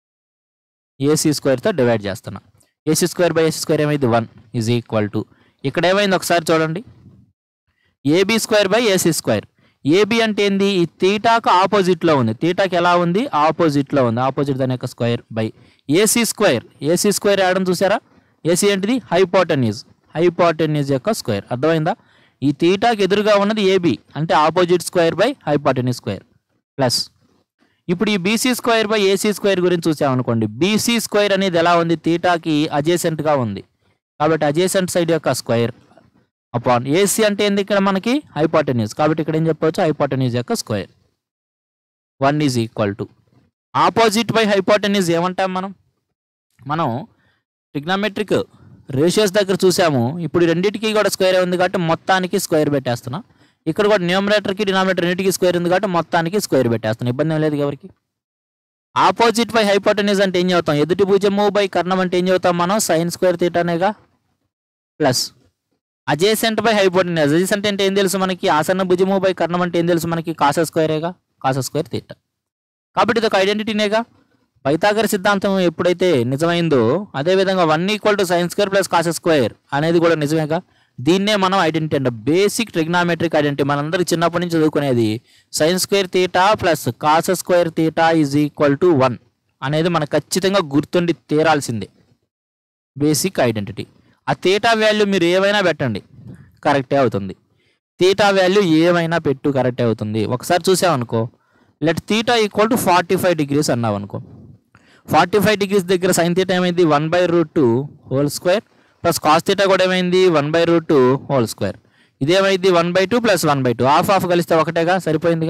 ఏసీ స్క్వేర్తో డివైడ్ చేస్తున్నా. A C square by A C square ఏమైంది? వన్ ఈజ్ ఈక్వల్ టు, ఇక్కడ ఏమైంది ఒకసారి చూడండి, A B square by A C square. A B అంటే ఏంది? ఈ తీటాకు ఆపోజిట్లో ఉంది, తీటాకి ఎలా ఉంది? ఆపోజిట్లో ఉంది, ఆపోజిట్ దాని యొక్క square by A C square. AC square ఆడడం చూసారా? ఏసీ ఏంటిది? హైపోటెన్యూస్, హైపోటెన్యూస్ యొక్క స్క్వేర్. అర్థమైందా? ఈ తీటాకి ఎదురుగా ఉన్నది ఏబీ అంటే opposite square by hypotenuse square plus. ఇప్పుడు ఈ B C square by A C square గురించి చూసామనుకోండి, బీసీ స్క్వేర్ అనేది ఎలా ఉంది? తీటాకి అజేసెంట్గా ఉంది, కాబట్టి అజేసెంట్ సైడ్ యొక్క స్క్వేర్ అపాన్ ఏసీ అంటే ఏంది? ఇక్కడ మనకి హైపోటెన్యూస్, కాబట్టి ఇక్కడ ఏం చెప్పవచ్చు? హైపోటెన్యూస్ యొక్క square. One is equal to opposite by hypotenuse ఏమంటాం మనం? మనం ట్రిగ్నామెట్రిక్ రేషియోస్ దగ్గర చూసాము. ఇప్పుడు రెండింటికి కూడా స్క్వేర్ ఉంది కాబట్టి మొత్తానికి స్క్వేర్ పెట్టేస్తున్నా. ఇక్కడ కూడా న్యూమరేటర్కి డినామినేటర్ రెండింటికి స్క్వేర్ ఉంది కాబట్టి మొత్తానికి స్క్వేర్ పెట్టేస్తున్నా, ఇబ్బంది ఏం లేదు ఎవరికి. ఆపోజిట్ బై హైపోటెన్యూస్ అంటే ఏం చదువుతాం? ఎదుటి భుజము బై కర్ణం అంటే ఏం చదువుతాం మనం? సైన్ స్క్వేర్ తీటానేగా plus adjacent by hypotenuse. Adjacent అంటే ఏం తెలుసు మనకి? ఆసన్న భుజము బై కర్ణం అంటే ఏం తెలుసు మనకి? కాస స్క్వేరేగా, కాస స్క్వేర్ తీటా. కాబట్టి ఇది ఒక ఐడెంటిటీనేగా. పైథాగరస్ సిద్ధాంతం ఎప్పుడైతే నిజమైందో అదేవిధంగా one equal to sine square plus cos square అనేది కూడా నిజమేగా. దీన్నే మనం ఐడెంటిటీ అంటే బేసిక్ ట్రిగ్నామెట్రిక్ ఐడెంటిటీ. మనందరికి చిన్నప్పటి నుంచి చదువుకునేది sine square theta plus cos square theta is equal to one అనేది మనకు ఖచ్చితంగా గుర్తుండి తీరాల్సిందే బేసిక్ ఐడెంటిటీ. ఆ తీటా వాల్యూ మీరు ఏమైనా పెట్టండి కరెక్టే అవుతుంది, తీటా వాల్యూ ఏమైనా పెట్టు కరెక్టే అవుతుంది. ఒకసారి చూసామనుకో, let theta equal to forty five degrees అన్నావు అనుకో, ఫార్టీ ఫైవ్ డిగ్రీస్ దగ్గర సైన్ తీటా ఏమైంది? One by root two whole square plus cos theta కూడా ఏమైంది? One by root two whole square. ఇదేమైంది one by two plus one by two half half కలిస్తే ఒకటేగా, సరిపోయిందిగా.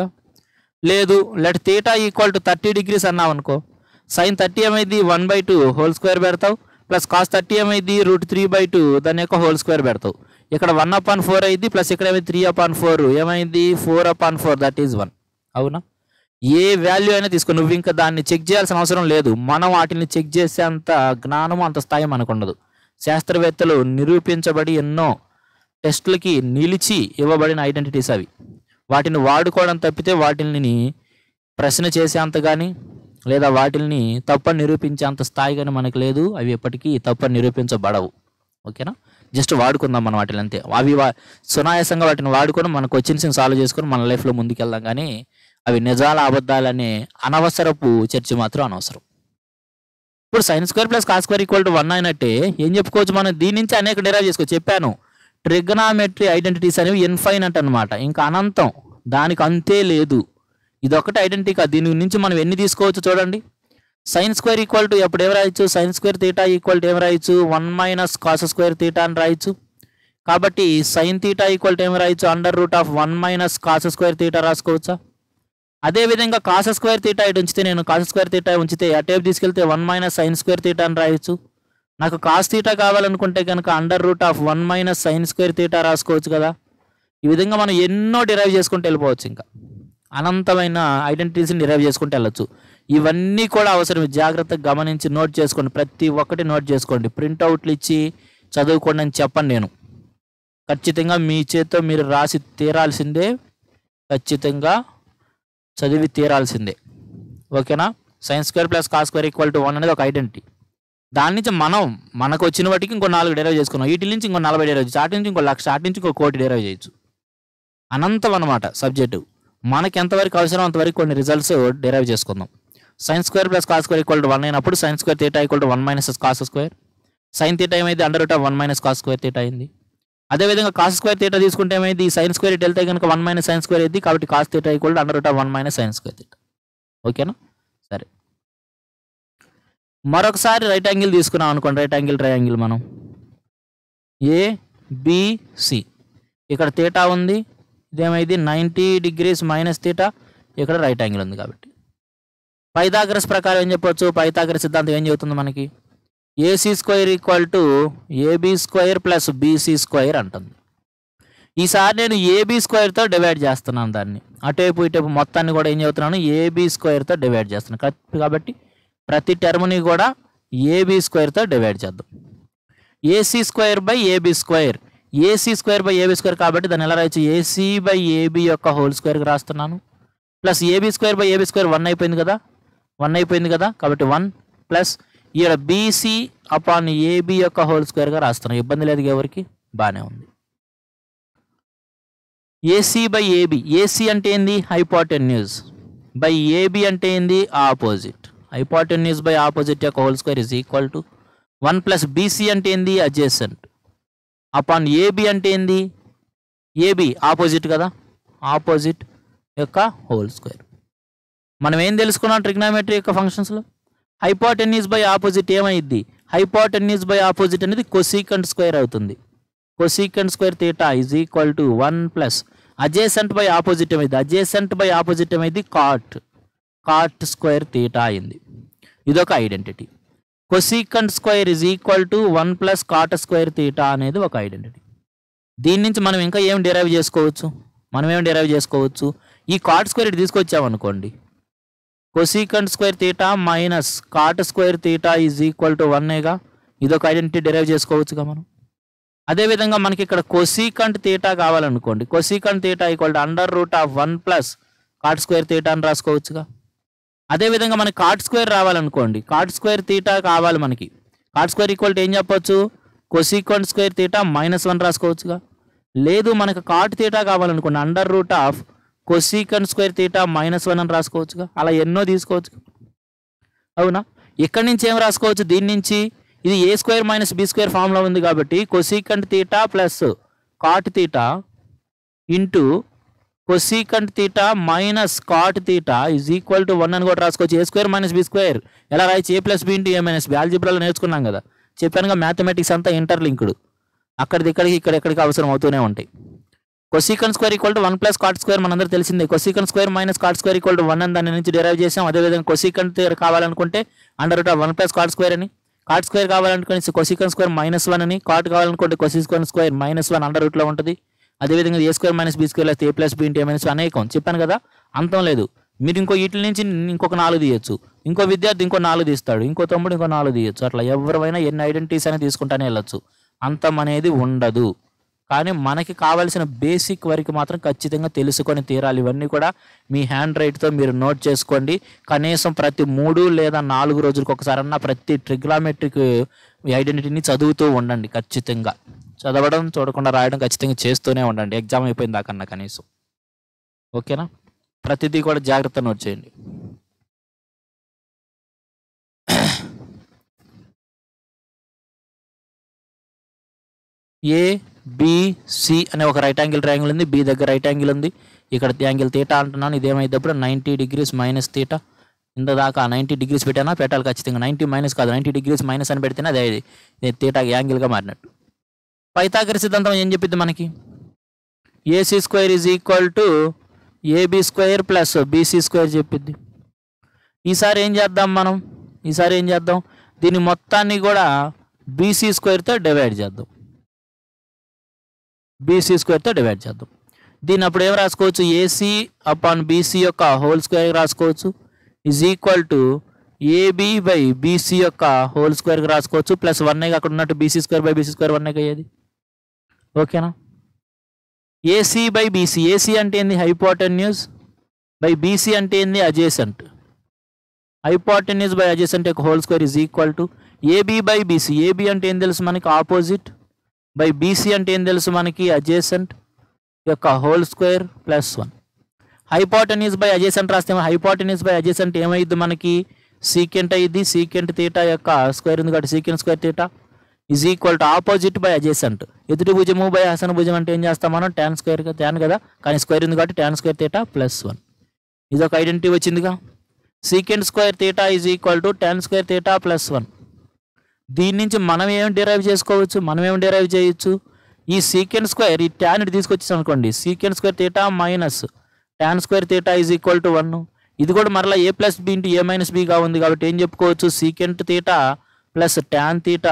లేదు let theta equal to thirty degrees అన్నావు అనుకో, సైన్ థర్టీ ఏమైంది one by two whole square పెడతావు, ప్లస్ కాస్ థర్టీ ఏమైంది రూట్ త్రీ బై టూ దాని యొక్క హోల్ స్క్వేర్ పెడతావు. ఇక్కడ వన్ అపాన్ ఫోర్ అయింది, ప్లస్ ఇక్కడ ఏమైంది త్రీ అపాన్ ఫోర్ ఏమైంది four upon four that is one. అవునా? ఏ వాల్యూ అయినా తీసుకో, నువ్వు ఇంకా దాన్ని చెక్ చేయాల్సిన అవసరం లేదు. మనం వాటిని చెక్ చేసే అంత జ్ఞానము అంత స్థాయి మనకు ఉండదు. శాస్త్రవేత్తలు నిరూపించబడి ఎన్నో టెస్టులకి నిలిచి ఇవ్వబడిన ఐడెంటిటీస్ అవి. వాటిని వాడుకోవడం తప్పితే వాటిని ప్రశ్న చేసేంత కానీ లేదా వాటిని తప్పని నిరూపించేంత స్థాయి కానీ మనకు లేదు. అవి ఎప్పటికీ తప్పని నిరూపించబడవు. ఓకేనా? జస్ట్ వాడుకుందాం మనం వాటిని అంతే. అవి వా సునాయాసంగా వాటిని వాడుకొని మనకు వచ్చిన సాల్వ్ చేసుకొని మన లైఫ్లో ముందుకెళ్దాం. కానీ అవి నిజాల అబద్ధాలనే అనవసరపు చర్చ మాత్రం అనవసరం. ఇప్పుడు sine square plus cos square equal to one అయినట్టే ఏం చెప్పుకోవచ్చు మనం? దీని నుంచి అనేక డెరైవ్ చేసుకోవచ్చు. చెప్పాను ట్రిగ్నామెట్రీ ఐడెంటిటీస్ అనేవి ఇన్ఫైనట్ అనమాట, ఇంకా అనంతం, దానికి అంతే లేదు. ఇదొకటి ఐడెంటిటీ కాదు, దీని నుంచి మనం ఎన్ని తీసుకోవచ్చు చూడండి. సైన్ స్క్వేర్ ఈక్వల్ టు ఎప్పుడు ఏం రాయొచ్చు? Sine square theta equal to ఏం రాయొచ్చు? One minus cos square theta అని రాయొచ్చు. కాబట్టి సైన్ తీటా ఈక్వల్ టు ఏం రాయొచ్చు? Under root of one minus cos square theta రాసుకోవచ్చా? అదేవిధంగా కాస్ స్క్వేర్ తీటా ఇటు ఉంచితే, నేను కాస్ స్క్వేర్ తీటా ఉంచితే అటేపు తీసుకెళ్తే one minus sine square theta అని రాయొచ్చు. నాకు కాస్ తీటా కావాలనుకుంటే కనుక under root of one minus sine square theta రాసుకోవచ్చు కదా. ఈ విధంగా మనం ఎన్నో డిరైవ్ చేసుకుంటూ వెళ్ళిపోవచ్చు. ఇంకా అనంతమైన ఐడెంటిటీస్ని డిరైవ్ చేసుకుంటూ వెళ్ళొచ్చు. ఇవన్నీ కూడా అవసరం. జాగ్రత్తగా గమనించి నోట్ చేసుకోండి, ప్రతి ఒక్కటి నోట్ చేసుకోండి. ప్రింట్అవుట్లు ఇచ్చి చదువుకోండి అని చెప్పండి నేను. ఖచ్చితంగా మీ చేత్తో మీరు రాసి తీరాల్సిందే, ఖచ్చితంగా చదివి తీరాల్సిందే. ఓకేనా? Sine square plus cos square equal to one అనేది ఒక ఐడెంటిటీ. దాని నుంచి మనం మనకు వచ్చిన వాటికి ఇంకో నాలుగు డెరైవ్ చేసుకున్నాం. వీటి నుంచి ఇంకో నలభై డెరైవ్ చేయొచ్చు, అటు నుంచి ఇంకో లక్ష, అటు నుంచి ఇంకో కోటి డెరైవ్ చేయొచ్చు. అనంతం అనమాట సబ్జెక్టు. మనకి ఎంతవరకు అవసరం అంతవరకు కొన్ని రిజల్ట్స్ డెరైవ్ చేసుకుందాం. Sine square plus cos square equal to one అయినప్పుడు sine square theta equal to one minus cos square. Sine theta ఏమైంది? Under root of one minus cos square theta అయింది. అదేవిధంగా కాస్ స్క్వేర్ తీటా తీసుకుంటే ఏమైంది? సైన్ స్క్వేర్ ఇటు వెళ్తే కనుక వన్ మైనస్ సైన్ స్క్వేర్ అయింది. కాబట్టి cos theta equal to under root of one minus sine square theta. ఓకేనా? సరే, మరొకసారి రైట్ యాంగిల్ తీసుకున్నాం అనుకోండి. రైట్ యాంగిల్ ట్రయాంగిల్ మనం ఏ బిసి, ఇక్కడ తీటా ఉంది, ఇదేమైంది నైంటీ డిగ్రీస్ మైనస్ తీటా, ఇక్కడ రైట్ యాంగిల్ ఉంది. కాబట్టి పైథాగరస్ ప్రకారం ఏం చెప్పొచ్చు? పైథాగరస్ సిద్ధాంతం ఏం చెబుతుంది మనకి? AC square equal to AB square plus BC square అంటుంది. ఈసారి నేను ఏబీ స్క్వేర్తో డివైడ్ చేస్తున్నాను దాన్ని. అటువైపు ఇటువైపు మొత్తాన్ని కూడా ఏం చెబుతున్నాను? ఏబీ స్క్వేర్తో డివైడ్ చేస్తున్నాను. కాబట్టి ప్రతి టర్మ్ని కూడా ఏబీ స్క్వేర్తో డివైడ్ చేద్దాం. AC square by AB square, AC square by AB square కాబట్టి దాన్ని ఎలా రాయొచ్చు? ఏసీ బై ఏబీ యొక్క హోల్ స్క్వేర్కి రాస్తున్నాను. Plus AB square by AB square one అయిపోయింది కదా, వన్ అయిపోయింది కదా. కాబట్టి వన్ ప్లస్ ఇక్కడ బీసీ అపాన్ ఏబీ యొక్క హోల్ స్క్వేర్గా రాస్తున్నాను. ఇబ్బంది లేదు ఎవరికి, బాగానే ఉంది. ఏసీ బై ఏబీ, ఏసీ అంటే ఏంది? హైపోటెన్యూస్, బై ఏబీ అంటే ఏంది? ఆపోజిట్. హైపోటెన్యూస్ బై ఆపోజిట్ యొక్క whole square is equal to one plus BC అంటే ఏంది? అడ్జసెంట్ అపాన్ ఏబీ అంటే ఏంది? ఏబీ ఆపోజిట్ కదా, ఆపోజిట్ యొక్క హోల్ స్క్వేర్. మనం ఏం తెలుసుకున్నాం ట్రిగ్నామెట్రీ యొక్క ఫంక్షన్స్లో? హైపోటెన్యూస్ బై ఆపోజిట్ ఏమైంది? హైపోటెన్యూస్ బై ఆపోజిట్ అనేది కొసీకంట్ స్క్వేర్ అవుతుంది. Cosecant square theta is equal to one plus adjacent by opposite ఏమైంది? అడ్జసెంట్ బై ఆపోజిట్ ఏమైంది? కాట్, కాట్ స్క్వేర్ తీటా అయింది. ఇదొక identity. Cosecant square is equal to one plus cot square theta అనేది ఒక ఐడెంటిటీ. దీని నుంచి మనం ఇంకా ఏం డిరైవ్ చేసుకోవచ్చు? మనం ఏం డిరైవ్ చేసుకోవచ్చు? ఈ కాట్ స్క్వేర్ ఇటు తీసుకొచ్చామనుకోండి, cosecant square theta minus cot square theta is equal to వన్నేగా. ఇదొక ఐడెంటిటీ డిరైవ్ చేసుకోవచ్చుగా మనం. అదేవిధంగా మనకి ఇక్కడ కొసీకంట్ తీటా కావాలనుకోండి, cosecant theta equal to under root of one plus cot square theta అని రాసుకోవచ్చుగా. అదేవిధంగా మనకి కాట్ స్క్వేర్ రావాలనుకోండి, కాట్ స్క్వేర్ తీటా కావాలి మనకి. కాట్ స్క్వేర్ ఈక్వల్ టు ఏం చెప్పొచ్చు? Cosecant square theta minus one రాసుకోవచ్చుగా. లేదు మనకు కాట్ తీటా కావాలనుకోండి, under root of cosecant square theta minus one అని రాసుకోవచ్చుగా. అలా ఎన్నో తీసుకోవచ్చు, అవునా? ఇక్కడి నుంచి ఏం రాసుకోవచ్చు? దీని నుంచి ఇది A square minus B square ఫామ్లో ఉంది కాబట్టి cosecant theta plus cot theta into cosecant theta minus cot theta is equal to one అని కూడా రాసుకోవచ్చు. A square minus B square ఎలా రాయొచ్చు? A plus B into A minus B. ఆల్జిబ్రాలో నేర్చుకున్నాం కదా, చెప్పానుగా మ్యాథమెటిక్స్ అంతా ఇంటర్లింక్డ్. అక్కడిది ఇక్కడికి ఇక్కడ ఎక్కడికి అవసరం అవుతూనే ఉంటాయి. Cosecant square equal to one plus cot square మనందరూ తెలిసిందే. Cosecant square minus cot square equal to one అని దాని నుంచి డెరైవ్ చేసాం. అదేవిధంగా కొసీకన్ కావాలనుకుంటే under root of one plus cot square అని, కాట్ స్క్వేర్ కావాలనుకుంటే కొసీకన్ స్క్వేర్ మైనస్ వన్ అని, కాట్ కావాలనుకుంటే cosecant square minus one under రూట్లో ఉంటుంది. అదేవిధంగా A square minus B square A plus B into A minus అనేకం చెప్పాను కదా, అంతం లేదు. మీరు ఇంకో వీటి నుంచి ఇంకొక నాలుగు తీయచ్చు, ఇంకో విద్యార్థి ఇంకో నాలుగు తీస్తాడు, ఇంకో తమ్ముడు ఇంకో నాలుగు తీయచ్చు. అట్లా ఎవరైనా ఎన్ని ఐడెంటిటీస్ అనేది తీసుకుంటానే వెళ్ళచ్చు, అంతం అనేది ఉండదు. కానీ మనకి కావాల్సిన బేసిక్ వరకు మాత్రం ఖచ్చితంగా తెలుసుకొని తీరాలి. ఇవన్నీ కూడా మీ హ్యాండ్ రైట్తో మీరు నోట్ చేసుకోండి. కనీసం ప్రతి మూడు లేదా నాలుగు రోజులకు ఒకసారన్నా ప్రతి ట్రిగ్నామెట్రిక్ ఐడెంటిటీని చదువుతూ ఉండండి. ఖచ్చితంగా చదవడం చూడకుండా రాయడం ఖచ్చితంగా చేస్తూనే ఉండండి, ఎగ్జామ్ అయిపోయిన దాకన్నా కనీసం. ఓకేనా? ప్రతిదీ కూడా జాగ్రత్త నోట్ చేయండి. ఏ బిసి అనే ఒక రైట్ యాంగిల్ ట్రయాంగిల్ ఉంది, బి దగ్గర రైట్ యాంగిల్ ఉంది. ఇక్కడ యాంగిల్ తీటా అంటున్నాను. ఇదేమైనప్పుడు నైంటీ డిగ్రీస్ మైనస్ తీటా. ఇంత దాకా నైంటీ డిగ్రీస్ పెట్టానా పెట్టాలి ఖచ్చితంగా. నైంటీ మైనస్ కాదు, నైంటీ డిగ్రీస్ మైనస్ అని పెడితేనే అదే తీటా యాంగిల్గా మారినట్టు. పైథాగరస్ సిద్ధాంతం ఏం చెప్పిద్ది మనకి? AC square is equal to AB square plus BC square చెప్పిద్ది. ఈసారి ఏం చేద్దాం మనం? ఈసారి ఏం చేద్దాం? దీని మొత్తాన్ని కూడా బీసీ స్క్వేర్తో డివైడ్ చేద్దాం. బీసీ స్క్వేర్తో డివైడ్ చేద్దాం. దీన్ని అప్పుడు ఏం రాసుకోవచ్చు? ఏసీ అపాన్ బీసీ యొక్క హోల్ స్క్వేర్ రాసుకోవచ్చు. Is equal to AB by BC యొక్క హోల్ స్క్వేర్కి రాసుకోవచ్చు. ప్లస్ వన్ అక్కడ ఉన్నట్టు BC square by BC square one అయ్యేది. ఓకేనా? ఏసీ బై బీసీ, ఏసీ అంటే ఏంది? హైపోటెన్యూస్ బై బీసీ అంటే ఏంది? అడ్జసెంట్. హైపోటెన్యూస్ బై అడ్జసెంట్ యొక్క whole square is equal to AB by BC. AB అంటే ఏం తెలుసు మనకి? ఆపోజిట్. బై బీసీ అంటే ఏం తెలుసు మనకి? అడ్జసెంట్ యొక్క whole square plus one. Hypotenuse by adjacent రాస్తే హైపోటెన్యూస్ బై అడ్జసెంట్ ఏమైద్ది మనకి? సీకెంట్ అయ్యిద్ది. సీకెంట్ తీటా యొక్క స్క్వేర్ ఉంది కాబట్టి secant square theta is equal to opposite by adjacent. ఎదుటి భుజము బై హసన భుజం అంటే ఏం చేస్తాం మనం? ట్యాన్ స్క్వేర్ ట్యాన్ కదా, కానీ స్క్వేర్ ఉంది కాబట్టి tan square theta plus one. ఇది ఒక ఐడెంటిటీ వచ్చిందిగా. Secant square theta is equal to tan square theta plus one. దీని నుంచి మనం ఏం డిరైవ్ చేసుకోవచ్చు? మనం ఏం డిరైవ్ చేయొచ్చు? ఈ సీకెంట్ స్క్వేర్ ఈ ట్యాన్ ఇటు తీసుకొచ్చేసి అనుకోండి, secant square theta minus tan square theta is equal to one. ఇది కూడా మరలా A plus B into A minus బిగా ఉంది కాబట్టి ఏం చెప్పుకోవచ్చు? Secant theta plus tan theta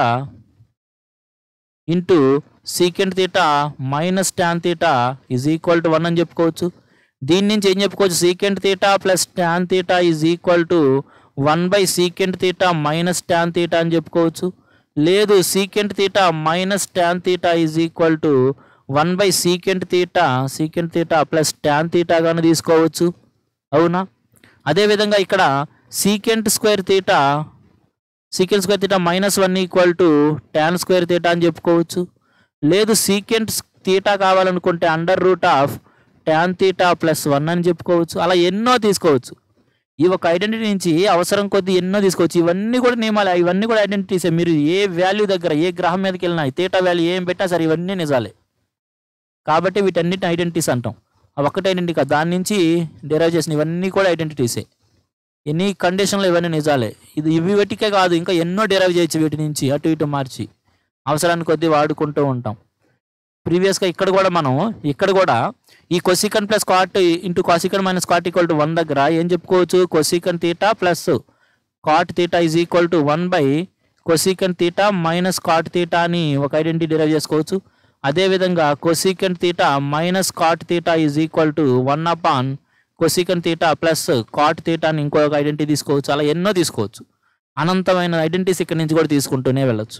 into secant theta minus tan theta is equal to one అని చెప్పుకోవచ్చు. దీని నుంచి ఏం చెప్పుకోవచ్చు? Secant theta plus tan theta is equal to one by secant theta minus tan theta అని చెప్పుకోవచ్చు. లేదు, secant theta minus tan theta is equal to one by secant theta secant theta plus tan తీటాగాను తీసుకోవచ్చు. అవునా? అదేవిధంగా ఇక్కడ secant square theta secant square theta minus one equal to tan square theta అని చెప్పుకోవచ్చు. లేదు, సీకెంట్ తీటా కావాలనుకుంటే under root of tan theta plus one అని చెప్పుకోవచ్చు. అలా ఎన్నో తీసుకోవచ్చు. ఈ ఒక ఐడెంటిటీ నుంచి అవసరం కొద్ది ఎన్నో తీసుకోవచ్చు. ఇవన్నీ కూడా నియమాలు, ఇవన్నీ కూడా ఐడెంటిటీసే. మీరు ఏ వాల్యూ దగ్గర ఏ గ్రహం మీదకి వెళ్ళినా తీటా వాల్యూ ఏం పెట్టినా సరే ఇవన్నీ నిజాలే. కాబట్టి వీటన్నిటిని ఐడెంటిటీస్ అంటాం. అవి ఒక్కటి ఐడెంటిటీ కాదు, దాని నుంచి డెరైవ్ చేసిన ఇవన్నీ కూడా ఐడెంటిటీసే. ఎన్ని కండిషన్లు ఇవన్నీ నిజాలే. ఇది ఇవి వీటికే కాదు, ఇంకా ఎన్నో డెరైవ్ చేయొచ్చు వీటి నుంచి అటు ఇటు మార్చి అవసరానికి కొద్దీ వాడుకుంటూ ఉంటాం. ప్రీవియస్గా ఇక్కడ కూడా మనం ఇక్కడ కూడా ఈ cosecant plus cot into cosecant minus cot equal to one దగ్గర ఏం చెప్పుకోవచ్చు? Cosecant theta plus cot theta is equal to one by cosecant theta minus cot theta అని ఒక ఐడెంటిటీ డెరైవ్ చేసుకోవచ్చు. అదేవిధంగా cosecant theta minus cot theta is equal to one upon cosecant theta plus cot theta అని ఇంకొక ఐడెంటిటీ తీసుకోవచ్చు. అలా ఎన్నో తీసుకోవచ్చు. అనంతమైన ఐడెంటిటీస్ ఇక్కడ నుంచి కూడా తీసుకుంటూనే వెళ్ళచ్చు.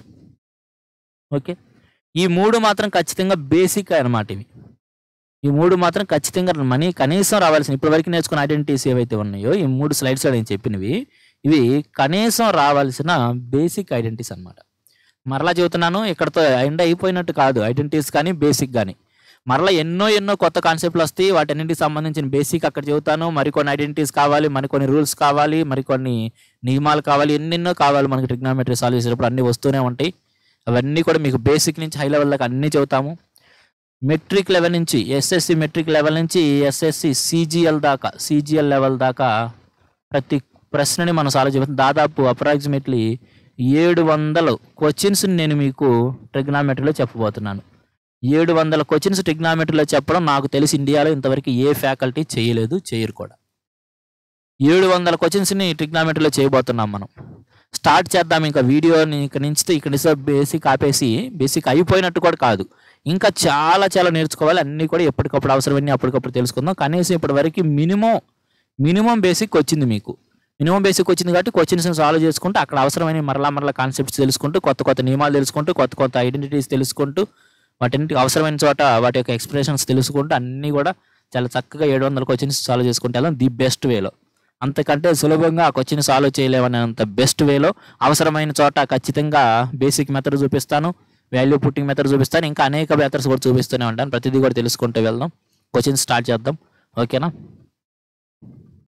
ఓకే, ఈ మూడు మాత్రం ఖచ్చితంగా బేసిక్ అన్నమాట. ఇవి ఈ మూడు మాత్రం ఖచ్చితంగా మనీ కనీసం రావాల్సిన ఇప్పటి వరకు నేర్చుకున్న ఐడెంటిటీస్ ఏవైతే ఉన్నాయో ఈ మూడు స్లైడ్స్లో నేను చెప్పినవి ఇవి కనీసం రావాల్సిన బేసిక్ ఐడెంటిటీస్ అన్నమాట. మరలా చెబుతున్నాను, ఇక్కడతో ఎండ్ అయిపోయినట్టు కాదు ఐడెంటిటీస్ కానీ బేసిక్ కానీ. మరలా ఎన్నో ఎన్నో కొత్త కాన్సెప్ట్లు వస్తాయి, వాటన్నిటికి సంబంధించిన బేసిక్ అక్కడ చెబుతాను. మరికొన్ని ఐడెంటిటీస్ కావాలి, మరికొన్ని రూల్స్ కావాలి, మరికొన్ని నియమాలు కావాలి, ఎన్నెన్నో కావాలి మనకి ట్రిగ్నామెట్రీ సాల్వ్ చేసేటప్పుడు అన్నీ వస్తూనే ఉంటాయి. అవన్నీ కూడా మీకు బేసిక్ నుంచి హై లెవెల్ దాకా అన్నీ చెబుతాము. మెట్రిక్ లెవెల్ నుంచి ఎస్ఎస్సి మెట్రిక్ లెవెల్ నుంచి ఎస్ఎస్సి సిజిఎల్ దాకా సిజిఎల్ లెవెల్ దాకా ప్రతి ప్రశ్నని మనం సాల్వ్ చేస్తాం. దాదాపు అప్రాక్సిమేట్లీ ఏడు వందల క్వశ్చన్స్ నేను మీకు ట్రిగ్నామెట్రీలో చెప్పబోతున్నాను. ఏడు వందల క్వశ్చన్స్ ట్రిగ్నామెట్రీలో చెప్పడం నాకు తెలిసి ఇండియాలో ఇంతవరకు ఏ ఫ్యాకల్టీ చేయలేదు, చేయరు కూడా. ఏడు వందల క్వశ్చన్స్ని ట్రిగ్నామెట్రీలో చేయబోతున్నాం మనం. స్టార్ట్ చేద్దాం ఇంకా వీడియోని. ఇక్కడ నుంచి ఇక్కడ నుంచి బేసిక్ ఆపేసి, బేసిక్ అయిపోయినట్టు కూడా కాదు, ఇంకా చాలా చాలా నేర్చుకోవాలి. అన్నీ కూడా ఎప్పటికప్పుడు అవసరమన్నీ అప్పటికప్పుడు తెలుసుకుందాం. కనీసం ఇప్పటి వరకు మినిమం మినిమం బేసిక్ వచ్చింది మీకు. మినిమం బేసిక్ వచ్చింది కాబట్టి క్వశ్చన్స్ని సాల్వ్ చేసుకుంటూ అక్కడ అవసరమైన మరలా మరలా కాన్సెప్ట్స్ తెలుసుకుంటూ, కొత్త కొత్త నియమాలు తెలుసుకుంటూ, కొత్త కొత్త ఐడెంటిటీస్ తెలుసుకుంటూ, వాటికి అవసరమైన చోట వాటి యొక్క ఎక్స్ప్రెషన్స్ తెలుసుకుంటూ అన్నీ కూడా చాలా చక్కగా ఏడు వందల క్వశ్చన్స్ సాల్వ్ చేసుకుంటే వెళ్ళాం ది బెస్ట్ వేలో. అంతకంటే సులభంగా ఆ క్వశ్చన్ సాల్వ్ చేయలేమనేంత బెస్ట్ వేలో అవసరమైన చోట ఖచ్చితంగా బేసిక్ మెథడ్ చూపిస్తాను, వాల్యూ పుట్టింగ్ మెథడ్ చూపిస్తాను, ఇంకా అనేక మెథడ్స్ కూడా చూపిస్తూనే ఉంటాను. ప్రతిదీ కూడా తెలుసుకుంటూ వెళ్దాం. క్వశ్చన్ స్టార్ట్ చేద్దాం, ఓకేనా?